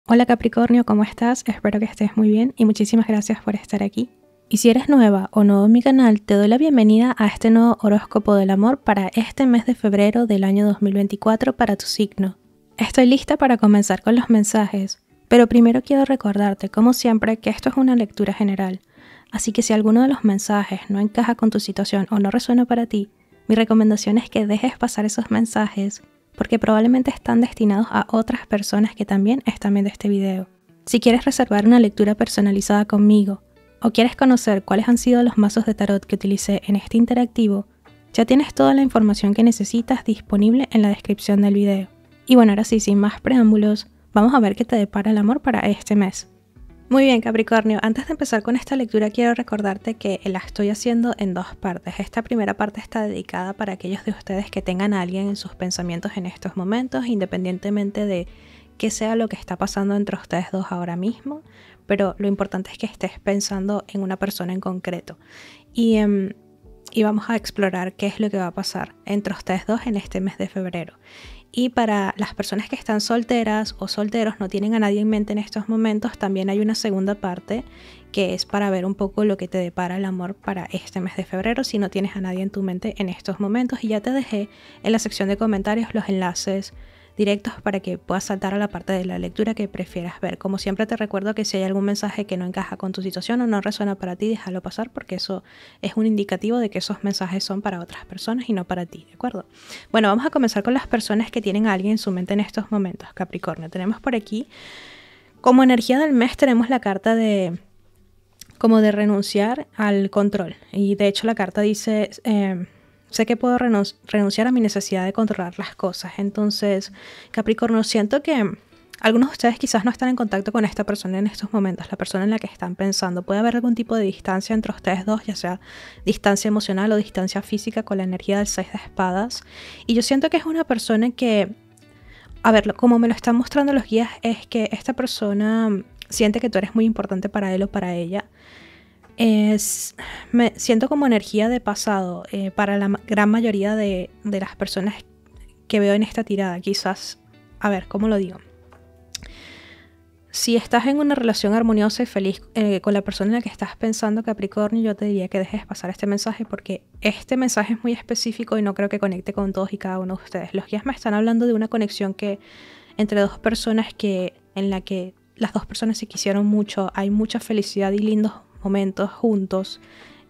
Hola Capricornio, ¿cómo estás? Espero que estés muy bien y muchísimas gracias por estar aquí. Y si eres nueva o nuevo en mi canal, te doy la bienvenida a este nuevo horóscopo del amor para este mes de febrero del año 2024 para tu signo. Estoy lista para comenzar con los mensajes, pero primero quiero recordarte, como siempre, que esto es una lectura general. Así que si alguno de los mensajes no encaja con tu situación o no resuena para ti, mi recomendación es que dejes pasar esos mensajes porque probablemente están destinados a otras personas que también están viendo este video. Si quieres reservar una lectura personalizada conmigo o quieres conocer cuáles han sido los mazos de tarot que utilicé en este interactivo, ya tienes toda la información que necesitas disponible en la descripción del video. Y bueno, ahora sí, sin más preámbulos, vamos a ver qué te depara el amor para este mes. Muy bien, Capricornio, antes de empezar con esta lectura quiero recordarte que la estoy haciendo en dos partes. Esta primera parte está dedicada para aquellos de ustedes que tengan a alguien en sus pensamientos en estos momentos, independientemente de qué sea lo que está pasando entre ustedes dos ahora mismo, pero lo importante es que estés pensando en una persona en concreto. Y vamos a explorar qué es lo que va a pasar entre ustedes dos en este mes de febrero. Y para las personas que están solteras o solteros, no tienen a nadie en mente en estos momentos, también hay una segunda parte que es para ver un poco lo que te depara el amor para este mes de febrero si no tienes a nadie en tu mente en estos momentos. Y ya te dejé en la sección de comentarios los enlaces directos para que puedas saltar a la parte de la lectura que prefieras ver. Como siempre te recuerdo que si hay algún mensaje que no encaja con tu situación o no resuena para ti, déjalo pasar porque eso es un indicativo de que esos mensajes son para otras personas y no para ti, ¿de acuerdo? Bueno, vamos a comenzar con las personas que tienen a alguien en su mente en estos momentos, Capricornio. Tenemos por aquí, como energía del mes, tenemos la carta de como de renunciar al control. Y de hecho la carta dice... sé que puedo renunciar a mi necesidad de controlar las cosas. Entonces, Capricornio, siento que algunos de ustedes quizás no están en contacto con esta persona en estos momentos, la persona en la que están pensando. Puede haber algún tipo de distancia entre ustedes dos, ya sea distancia emocional o distancia física con la energía del 6 de espadas. Y yo siento que es una persona que, a ver, como me lo están mostrando los guías, es que esta persona siente que tú eres muy importante para él o para ella. Me siento como energía de pasado para la gran mayoría de las personas que veo en esta tirada. Quizás, a ver, ¿cómo lo digo? Si estás en una relación armoniosa y feliz con la persona en la que estás pensando, Capricornio, yo te diría que dejes pasar este mensaje porque este mensaje es muy específico y no creo que conecte con todos y cada uno de ustedes. Los guías me están hablando de una conexión que entre dos personas en la que las dos personas se quisieron mucho, hay mucha felicidad y lindos momentos juntos,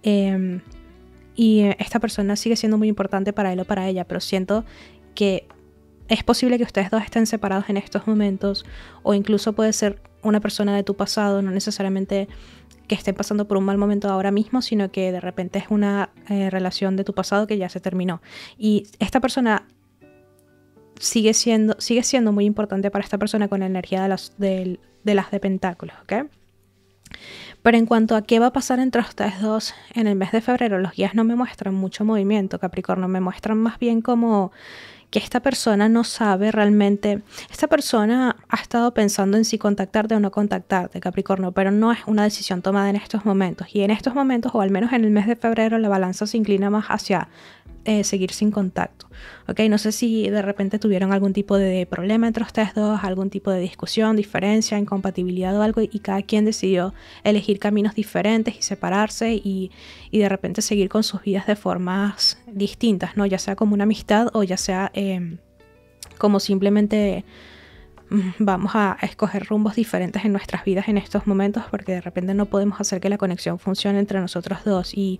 y esta persona sigue siendo muy importante para él o para ella, pero siento que es posible que ustedes dos estén separados en estos momentos, o incluso puede ser una persona de tu pasado, no necesariamente que estén pasando por un mal momento ahora mismo, sino que de repente es una relación de tu pasado que ya se terminó. Y esta persona sigue siendo muy importante para esta persona con la energía de las de pentáculos, ¿ok? Pero en cuanto a qué va a pasar entre ustedes dos en el mes de febrero, los guías no me muestran mucho movimiento, Capricornio, me muestran más bien como que esta persona no sabe realmente, esta persona ha estado pensando en si contactarte o no contactarte, Capricornio, pero no es una decisión tomada en estos momentos. Y en estos momentos, o al menos en el mes de febrero, la balanza se inclina más hacia seguir sin contacto. ¿Ok? No sé si de repente tuvieron algún tipo de problema entre ustedes dos, algún tipo de discusión, diferencia, incompatibilidad o algo, y cada quien decidió elegir caminos diferentes y separarse y de repente seguir con sus vidas de formas distintas, ¿no? Ya sea como una amistad o ya sea como simplemente vamos a escoger rumbos diferentes en nuestras vidas en estos momentos porque de repente no podemos hacer que la conexión funcione entre nosotros dos. Y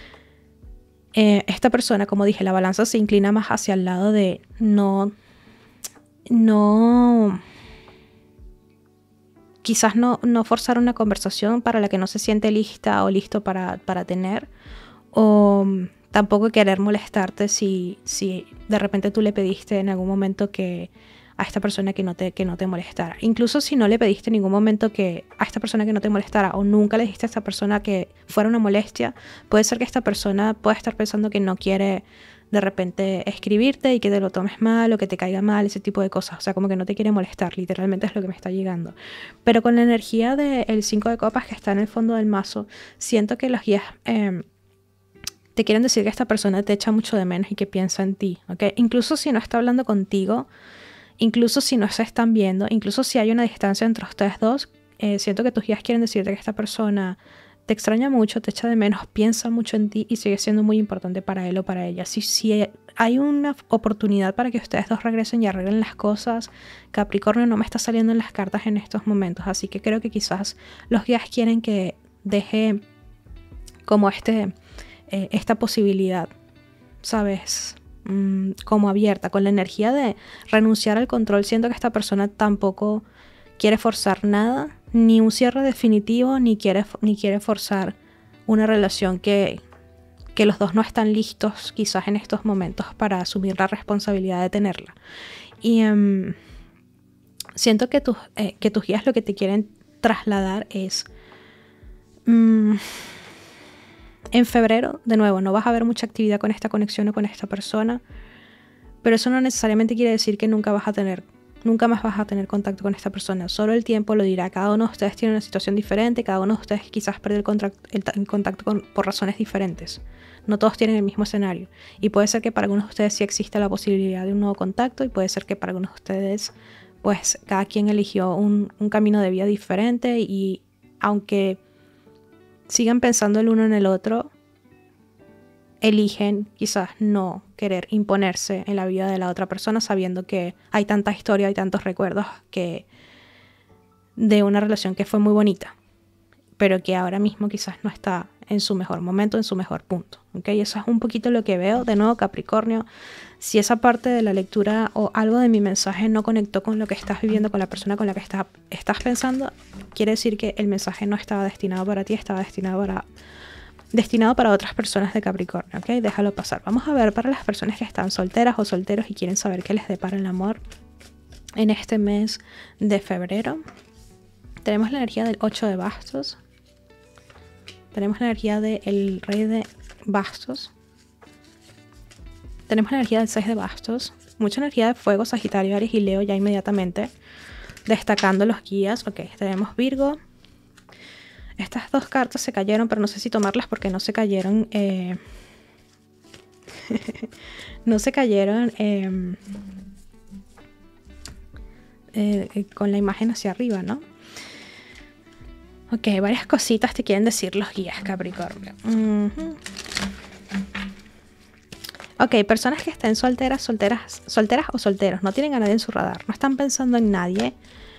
esta persona, como dije, la balanza se inclina más hacia el lado de quizás no forzar una conversación para la que no se siente lista o listo para tener, o tampoco querer molestarte si de repente tú le pediste en algún momento que a esta persona que no te molestara. Incluso si no le pediste en ningún momento que a esta persona que no te molestara, o nunca le dijiste a esta persona que fuera una molestia, puede ser que esta persona pueda estar pensando que no quiere de repente escribirte y que te lo tomes mal o que te caiga mal, ese tipo de cosas. O sea, como que no te quiere molestar, literalmente es lo que me está llegando. Pero con la energía del 5 de copas que está en el fondo del mazo, siento que los guías te quieren decir que esta persona te echa mucho de menos y que piensa en ti, ¿ok? Incluso si no está hablando contigo, incluso si no se están viendo, incluso si hay una distancia entre ustedes dos, siento que tus guías quieren decirte que esta persona te extraña mucho, te echa de menos, piensa mucho en ti y sigue siendo muy importante para él o para ella. Si hay una oportunidad para que ustedes dos regresen y arreglen las cosas, Capricornio no me está saliendo en las cartas en estos momentos, así que creo que quizás los guías quieren que deje como esta posibilidad, ¿sabes? Como abierta, con la energía de renunciar al control. Siento que esta persona tampoco quiere forzar nada, ni un cierre definitivo, ni quiere forzar una relación que los dos no están listos quizás en estos momentos para asumir la responsabilidad de tenerla. Y siento que tus guías lo que te quieren trasladar es en febrero, de nuevo, no vas a ver mucha actividad con esta conexión o con esta persona, pero eso no necesariamente quiere decir que nunca más vas a tener contacto con esta persona. Solo el tiempo lo dirá. Cada uno de ustedes tiene una situación diferente, cada uno de ustedes quizás pierde el contacto por razones diferentes. No todos tienen el mismo escenario. Y puede ser que para algunos de ustedes sí exista la posibilidad de un nuevo contacto, y puede ser que para algunos de ustedes, pues cada quien eligió un camino de vida diferente, y aunque sigan pensando el uno en el otro, eligen quizás no querer imponerse en la vida de la otra persona, sabiendo que hay tanta historia, hay tantos recuerdos de una relación que fue muy bonita, pero que ahora mismo quizás no está en su mejor momento, en su mejor punto. ¿Okay? Eso es un poquito lo que veo. De nuevo, Capricornio, si esa parte de la lectura o algo de mi mensaje no conectó con lo que estás viviendo, con la persona con la que estás pensando, quiere decir que el mensaje no estaba destinado para ti, estaba destinado para otras personas de Capricornio, ¿ok? Déjalo pasar. Vamos a ver para las personas que están solteras o solteros y quieren saber qué les depara el amor en este mes de febrero. Tenemos la energía del 8 de bastos. Tenemos la energía del rey de bastos. Tenemos la energía del 6 de bastos. Mucha energía de fuego, Sagitario, Aries y Leo ya inmediatamente. Destacando los guías. Ok, tenemos Virgo. Estas dos cartas se cayeron, pero no sé si tomarlas porque no se cayeron. No se cayeron con la imagen hacia arriba, ¿no? Ok, varias cositas te quieren decir los guías, Capricornio. Ok, personas que estén solteras o solteros, no tienen a nadie en su radar, no están pensando en nadie.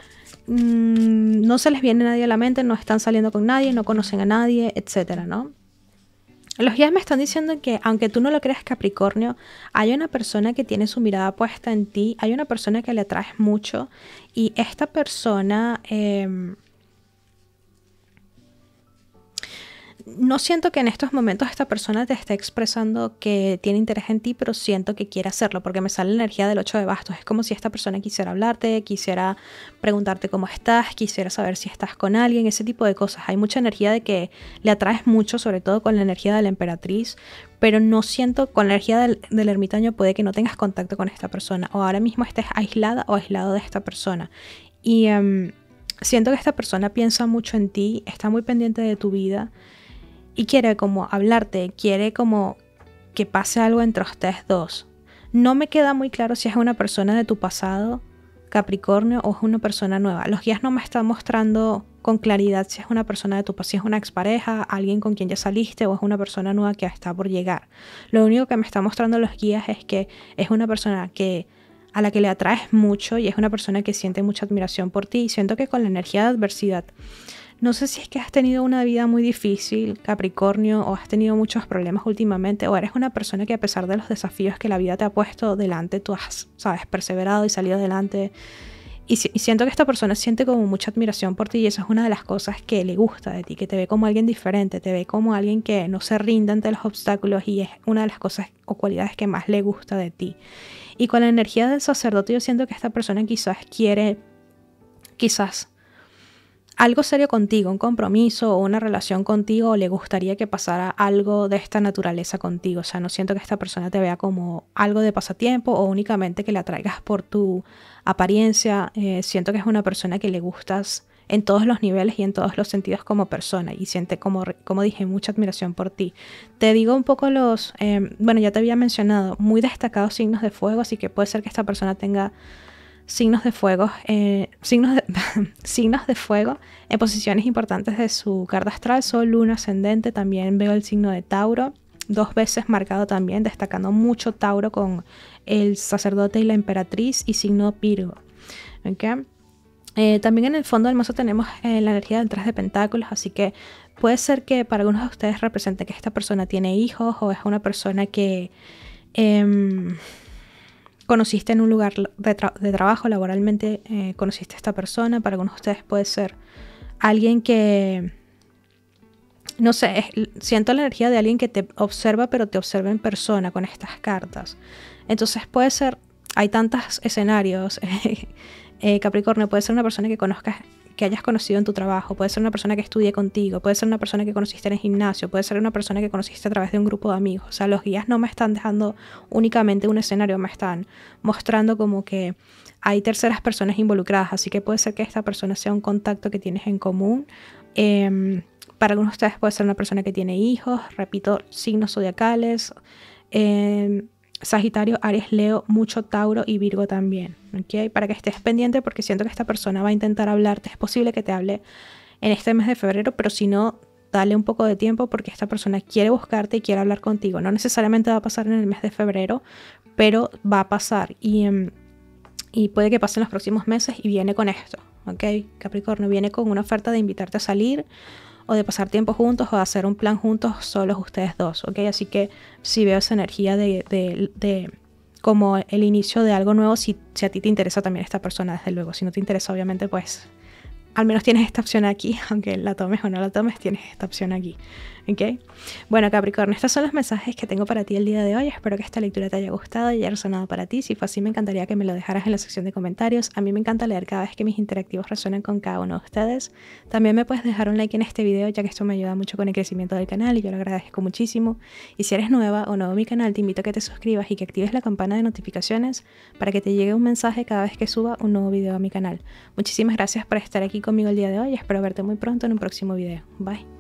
No se les viene nadie a la mente, no están saliendo con nadie, no conocen a nadie, etcétera, ¿no? Los guías me están diciendo que, aunque tú no lo creas, Capricornio, hay una persona que tiene su mirada puesta en ti, hay una persona que le atraes mucho, y esta persona no siento que en estos momentos esta persona te esté expresando que tiene interés en ti, pero siento que quiere hacerlo, porque me sale la energía del 8 de bastos. Es como si esta persona quisiera hablarte, quisiera preguntarte cómo estás, quisiera saber si estás con alguien, ese tipo de cosas. Hay mucha energía de que le atraes mucho, sobre todo con la energía de la emperatriz, pero no siento, con la energía del ermitaño puede que no tengas contacto con esta persona, o ahora mismo estés aislada o aislado de esta persona. Y siento que esta persona piensa mucho en ti, está muy pendiente de tu vida, y quiere como hablarte, quiere como que pase algo entre ustedes dos. No me queda muy claro si es una persona de tu pasado, Capricornio, o es una persona nueva. Los guías no me están mostrando con claridad si es una persona de tu pasado, si es una expareja, alguien con quien ya saliste, o es una persona nueva que está por llegar. Lo único que me están mostrando los guías es que es una persona a la que le atraes mucho, y es una persona que siente mucha admiración por ti. Y siento que con la energía de adversidad, no sé si es que has tenido una vida muy difícil, Capricornio, o has tenido muchos problemas últimamente, o eres una persona que, a pesar de los desafíos que la vida te ha puesto delante, tú has, sabes, perseverado y salido adelante. Y siento que esta persona siente como mucha admiración por ti, y eso es una de las cosas que le gusta de ti, que te ve como alguien diferente, te ve como alguien que no se rinde ante los obstáculos, y es una de las cosas o cualidades que más le gusta de ti. Y con la energía del sacerdote, yo siento que esta persona quizás quiere, algo serio contigo, un compromiso o una relación contigo, o le gustaría que pasara algo de esta naturaleza contigo. O sea, no siento que esta persona te vea como algo de pasatiempo o únicamente que la atraigas por tu apariencia. Siento que es una persona que le gustas en todos los niveles y en todos los sentidos como persona, y siente, como dije, mucha admiración por ti. Te digo un poco ya te había mencionado, muy destacados signos de fuego, así que puede ser que esta persona tenga signos de fuego, signos de fuego en posiciones importantes de su carta astral, Sol, Luna, Ascendente. También veo el signo de Tauro, 2 veces marcado también, destacando mucho Tauro con el sacerdote y la emperatriz, y signo Virgo. ¿Okay? También en el fondo del mazo tenemos la energía del 3 de pentáculos, así que puede ser que para algunos de ustedes represente que esta persona tiene hijos, o es una persona que conociste en un lugar de trabajo, laboralmente conociste a esta persona. Para algunos de ustedes puede ser alguien que, no sé, siento la energía de alguien que te observa, pero te observa en persona con estas cartas. Entonces puede ser, hay tantos escenarios. Capricornio, puede ser una persona que conozcas, que hayas conocido en tu trabajo, puede ser una persona que estudie contigo, puede ser una persona que conociste en el gimnasio, puede ser una persona que conociste a través de un grupo de amigos. O sea, los guías no me están dejando únicamente un escenario, me están mostrando como que hay terceras personas involucradas, así que puede ser que esta persona sea un contacto que tienes en común. Para algunos de ustedes puede ser una persona que tiene hijos, repito, signos zodiacales, Sagitario, Aries, Leo, mucho Tauro y Virgo también, ¿okay? Para que estés pendiente, porque siento que esta persona va a intentar hablarte. Es posible que te hable en este mes de febrero, pero si no, dale un poco de tiempo, porque esta persona quiere buscarte y quiere hablar contigo. No necesariamente va a pasar en el mes de febrero, pero va a pasar, y puede que pase en los próximos meses, y viene con esto, ¿ok? Capricornio, viene con una oferta de invitarte a salir, o de pasar tiempo juntos, o de hacer un plan juntos solos ustedes dos, ¿ok? Así que sí veo esa energía de como el inicio de algo nuevo, si a ti te interesa también esta persona, desde luego. Si no te interesa, obviamente, pues al menos tienes esta opción aquí, aunque la tomes o no la tomes, tienes esta opción aquí, ¿ok? Bueno, Capricornio, estos son los mensajes que tengo para ti el día de hoy. Espero que esta lectura te haya gustado y haya resonado para ti. Si fue así, me encantaría que me lo dejaras en la sección de comentarios. A mí me encanta leer cada vez que mis interactivos resuenan con cada uno de ustedes. También me puedes dejar un like en este video, ya que esto me ayuda mucho con el crecimiento del canal y yo lo agradezco muchísimo. Y si eres nueva o nuevo a mi canal, te invito a que te suscribas y que actives la campana de notificaciones para que te llegue un mensaje cada vez que suba un nuevo video a mi canal. Muchísimas gracias por estar aquí conmigo el día de hoy y espero verte muy pronto en un próximo video. Bye.